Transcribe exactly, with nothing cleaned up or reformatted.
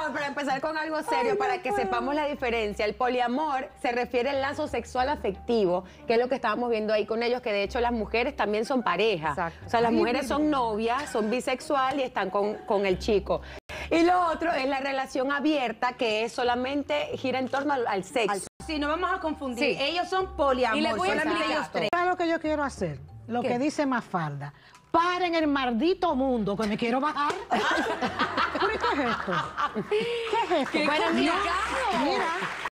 no, para empezar con algo serio, Ay, para no que puedo. sepamos la diferencia. El poliamor se refiere al lazo sexual afectivo, que es lo que estábamos viendo ahí con ellos, que de hecho las mujeres también son pareja. Exacto. O sea, las Ay, mujeres mi son vida. novias, son bisexual y están con, con el chico. Y lo otro es la relación abierta, que es solamente gira en torno al, al sexo. Sí, no vamos a confundir. Sí. Ellos son poliamor, Y les voy a solamente explicar. ellos tres. ¿Sabes lo que yo quiero hacer? Lo ¿Qué? que dice Mafalda. Paren el maldito mundo, que me quiero bajar. ¿Pero qué es esto? ¿Qué es esto? Bueno, mira, Mira.